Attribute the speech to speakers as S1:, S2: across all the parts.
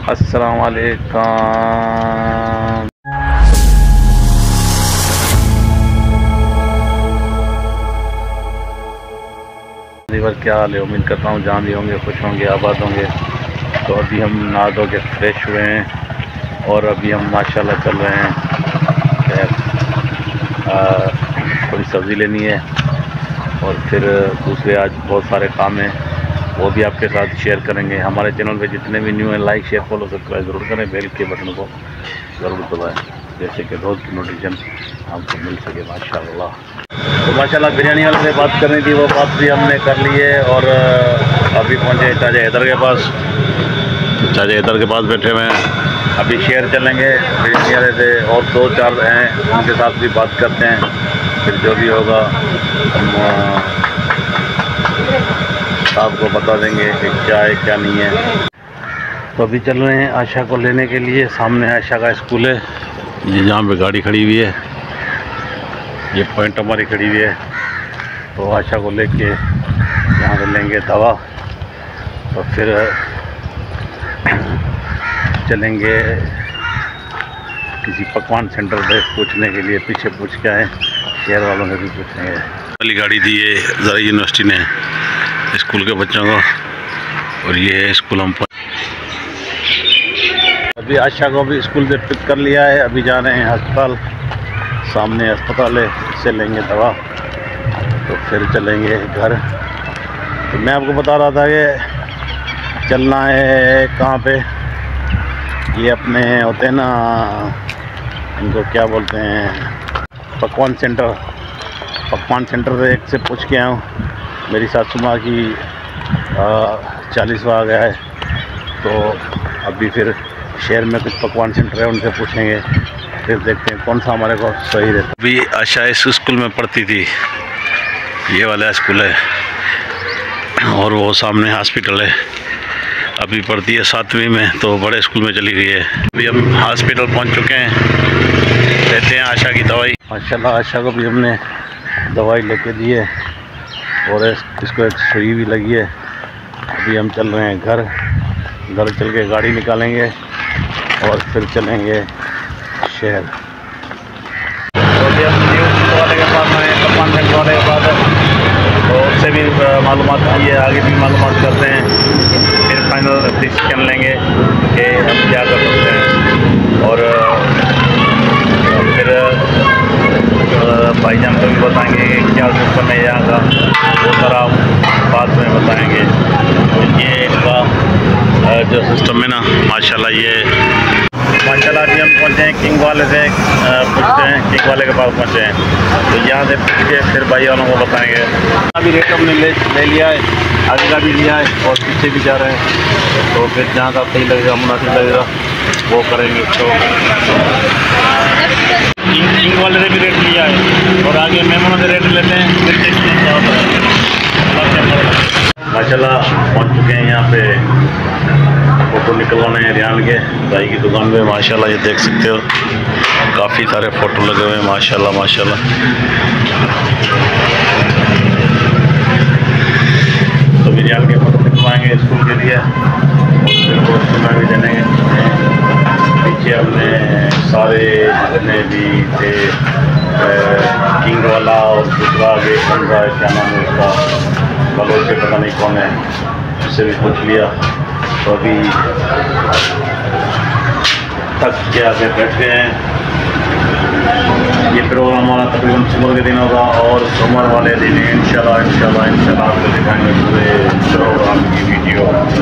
S1: अस्सलाम वालेकुम। क्या हाल है? उम्मीद करता हूँ जान भी होंगे, खुश होंगे, आबाद होंगे। तो अभी हम नहा धो के फ्रेश हुए हैं और अभी हम माशाल्लाह चल रहे हैं। थोड़ी सब्ज़ी लेनी है और फिर दूसरे आज बहुत सारे काम हैं, वो भी आपके साथ शेयर करेंगे। हमारे चैनल पे जितने भी न्यू हैं लाइक शेयर फॉलो सब्सक्राइब ज़रूर करें, बेल के बटन को ज़रूर दबाएं, जैसे कि रोज़ की नोटिफिकेशन आपको मिल सके माशाल्लाह। तो माशाल्लाह बिरयानी वाले से बात करनी थी, वो बात भी हमने कर ली है और अभी पहुँचे चाचा हैदर के पास। चाचा हैदर के पास बैठे हुए हैं, अभी शेयर चलेंगे बिरयानी वाले से और 2-4 हैं, उनके साथ भी बात करते हैं। फिर जो भी होगा हम आपको बता देंगे कि क्या है क्या नहीं है। तो अभी चल रहे हैं आशा को लेने के लिए। सामने आशा का स्कूल है, ये जहाँ पे गाड़ी खड़ी हुई है, ये पॉइंट हमारी खड़ी हुई है। तो आशा को लेके यहाँ से लेंगे दवा, तो फिर चलेंगे किसी पकवान सेंटर पे पूछने के लिए। पीछे पूछ के आए, शहर वालों से भी पूछेंगे। वाली गाड़ी दी है ज़रा यूनिवर्सिटी ने स्कूल के बच्चों को, और ये है स्कूल हम पर। अभी आशा को भी स्कूल से पिक कर लिया है, अभी जा रहे हैं अस्पताल। सामने अस्पताल है, इससे लेंगे दवा तो फिर चलेंगे घर। तो मैं आपको बता रहा था कि चलना है कहाँ पे, ये अपने होते हैं ना, इनको क्या बोलते हैं, पकवान सेंटर। पकवान सेंटर से एक से पूछ के आया हूँ, मेरी सासू माँ की 40वां आ गया है। तो अभी फिर शहर में कुछ पकवान सेंटर है, उनसे पूछेंगे, फिर देखते हैं कौन सा हमारे को सही रहता। अभी आशा इस स्कूल में पढ़ती थी, ये वाला स्कूल है, और वो सामने हॉस्पिटल है। अभी पढ़ती है 7वीं में, तो बड़े स्कूल में चली गई है। अभी हम हॉस्पिटल पहुंच चुके हैं, देते हैं आशा की दवाई। माशाल्लाह आशा को भी हमने दवाई लेके दी है और इसको एक सुई भी लगी है। अभी हम चल रहे हैं घर चल के गाड़ी निकालेंगे और फिर चलेंगे शहर। तो अभी हम न्यू वाले के पास आए, पकवान सेंटर वाले के पास, तो उससे भी मालूमात की है, आगे भी मालूमात करते हैं, फिर फाइनल डिसीजन लेंगे कि हम क्या कर सकते हैं। और फिर भाईजान को भी बताएंगे कि क्या सिस्टम है यहाँ का, वो सारा बाद में बताएंगे। ये इनका जो सिस्टम है ना माशाल्लाह, ये माशाल्लाह। अभी हम पहुँचे हैं किंग वाले से, पूछते हैं, किंग वाले के पास पहुँचे हैं, तो यहाँ से पूछ के फिर भाई वालों को बताएंगे। अभी रेट हमने ले लिया है, आगे का भी लिया है और पीछे भी जा रहे हैं, तो फिर जहाँ का सही लगेगा, मुनासिब लगेगा, वो करेंगे। तो किंग वाले से भी रेट लिया है और आगे मेमनों से रेट लेते हैं, फिर देखते हैं क्या होता है। माशाल्लाह पहुँच चुके हैं यहाँ पे, फ़ोटो निकलवाने हैं रियान के भाई की दुकान पे। माशाल्लाह ये देख सकते हो, काफ़ी सारे फ़ोटो लगे हुए हैं माशाल्लाह माशाल्लाह। तो रियान के फ़ोटो निकलवाएंगे स्कूल के लिए, फिर वो स्कूल में भी देने। पीछे हमने सारे जितने भी थे, किंग वाला और दूसरा आगे कौन सा है, क्या नाम है उसका, कलों से पता नहीं कौन है, उससे भी पूछ लिया। तो अभी थक के आगे बैठे हैं। ये प्रोग्राम हमारा तकरीबन सुमर के दिन होगा और सुमर वाले दिन इंशाल्लाह आपको दिखाएंगे पूरे प्रोग्राम की वीडियो।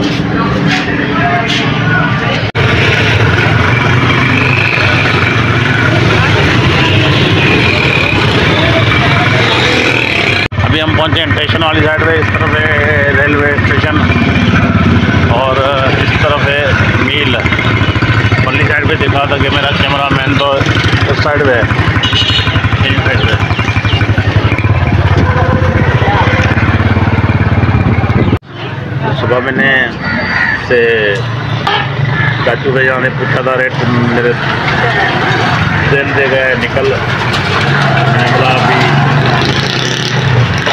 S1: अभी हम पहुँचे हैं स्टेशन वाली साइड पे। इस तरफ है रेलवे स्टेशन और इस तरफ है मील। पल्ली साइड पे दिखा था कि मेरा कैमरा मैन, तो इस साइड पे है, इस साइड पे। सुबह मैंने से चाचू भैया ने पूछा था रेट, मेरे ट्रेन दे गए निकल। मैंने बोला अभी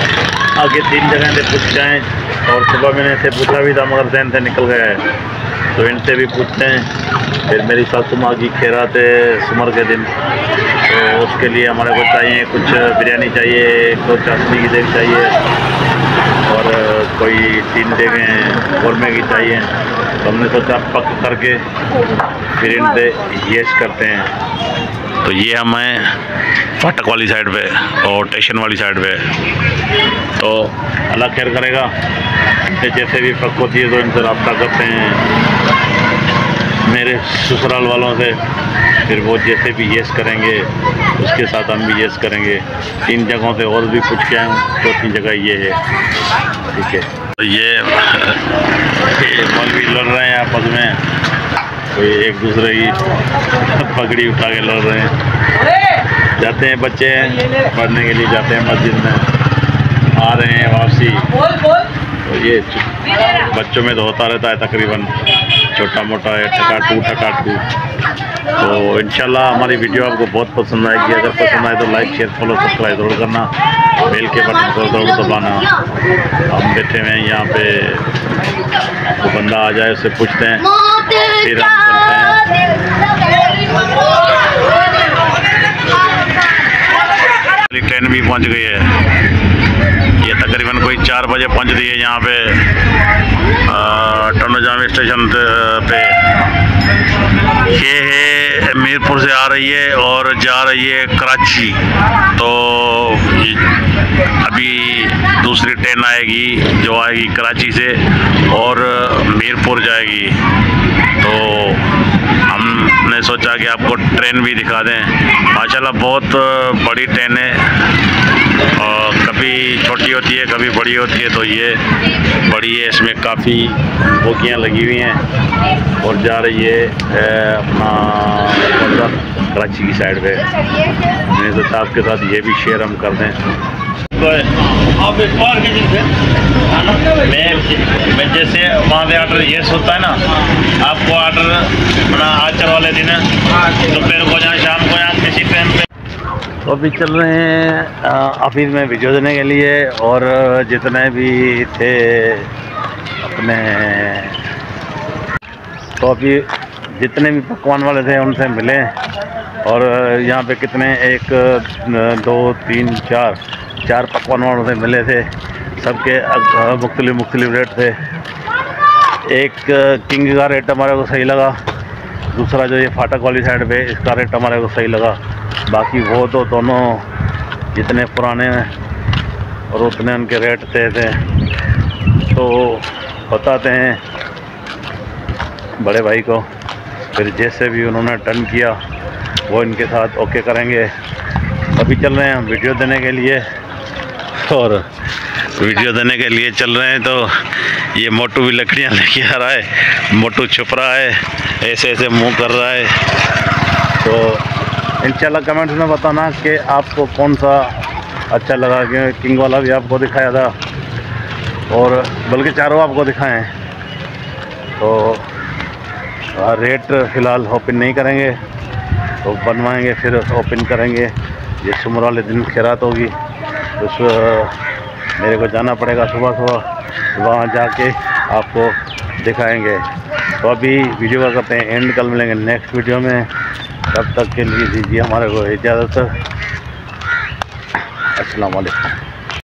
S1: आगे 3 जगह से पूछ जाएँ, और सुबह मैंने से पूछा भी था मगर जहन से निकल गया है। तो इनसे भी पूछते हैं। फिर मेरी सासू माँ की खैरात है सुमर के दिन, तो उसके लिए हमारे को चाहिए कुछ बिरयानी चाहिए, तो चाशनी की देग चाहिए और कोई 3 देगें कौरमे की चाहिए। तो हमने सोचा पक करके फिर इनसे येश करते हैं। तो ये हमें फाटक वाली साइड पे और स्टेशन वाली साइड पे, तो अल्लाह खैर करेगा। जैसे भी पक होती है तो इनसे रब्ता करते हैं मेरे ससुराल वालों से, फिर वो जैसे भी येस करेंगे उसके साथ हम भी येस करेंगे। 3 जगहों से और भी पूछ के आए हूँ, 4थी जगह ये है। ठीक है, तो ये मौलवी लड़ रहे हैं आपस में, कोई एक दूसरे की पगड़ी उठा के लड़ रहे हैं। जाते हैं बच्चे पढ़ने के लिए, जाते हैं मस्जिद में, आ रहे हैं वापसी। तो ये बच्चों में तो होता रहता है तकरीबन छोटा मोटा है, ठकाटू। तो इंशाल्लाह हमारी वीडियो आपको बहुत पसंद आएगी। अगर पसंद आए तो लाइक शेयर फॉलो सब्सक्राइब ज़रूर करना, बेल के बटन को ज़रूर दबाना। हम बैठे हुए हैं यहाँ पे, तो बंदा आ जाए उससे पूछते हैं, फिर हम चलते हैं। ट्रेन भी पहुँच गई है, ये तकरीबन कोई 4 बजे पहुँच रही है यहाँ पे टोनो जामी स्टेशन पे। ये है मीरपुर से आ रही है और जा रही है कराची। तो अभी दूसरी ट्रेन आएगी जो आएगी कराची से और मीरपुर जाएगी। तो हमने सोचा कि आपको ट्रेन भी दिखा दें। माशाल्लाह बहुत बड़ी ट्रेन है, और कभी छोटी होती है कभी बड़ी होती है। तो ये बड़ी है, इसमें काफ़ी बोगियाँ लगी हुई हैं और जा रही है अपना कराची की साइड पे। मैंने सोचा आपके साथ ये भी शेयर हम कर दें। आप एक बार मैं जैसे वहाँ से ऑर्डर ये होता है ना, आपको ऑर्डर अपना आचर वाले दिन दोपहर को या शाम को या किसी टाइम पे। तो अभी चल रहे हैं ऑफिस में वीडियो देने के लिए, और जितने भी थे अपने, तो अभी जितने भी पकवान वाले थे उनसे मिले। और यहाँ पे कितने 1 2 3 4 पकवान वालों से मिले थे। सबके मुख्तलिफ रेट थे। एक किंग का रेट हमारे को सही लगा, दूसरा जो ये फाटक वाली साइड पे इसका रेट हमारे को सही लगा। बाकी वो तो दोनों जितने पुराने हैं और उतने उनके रेट थे। तो बताते हैं बड़े भाई को, फिर जैसे भी उन्होंने डन किया वो इनके साथ ओके करेंगे। अभी चल रहे हैं हम वीडियो देने के लिए, और वीडियो देने के लिए चल रहे हैं। तो ये मोटू भी लकड़ियाँ लेके आ रहा है, मोटू छुप रहा है, ऐसे ऐसे मुंह कर रहा है। तो इंशाल्लाह कमेंट्स में बताना कि आपको कौन सा अच्छा लगा। कि किंग वाला भी आपको दिखाया था, और बल्कि चारों आपको दिखाएं। तो रेट फ़िलहाल ओपन नहीं करेंगे, तो बनवाएंगे फिर ओपन करेंगे। ये सुमर वाले दिन खैरात होगी, तो मेरे को जाना पड़ेगा सुबह वहाँ जाके आपको दिखाएंगे। तो अभी वीडियो का करते हैं एंड, कल मिलेंगे नेक्स्ट वीडियो में। तब तक के लिए दीजिए हमारे को इजाज़त। अस्सलाम वालेकुम।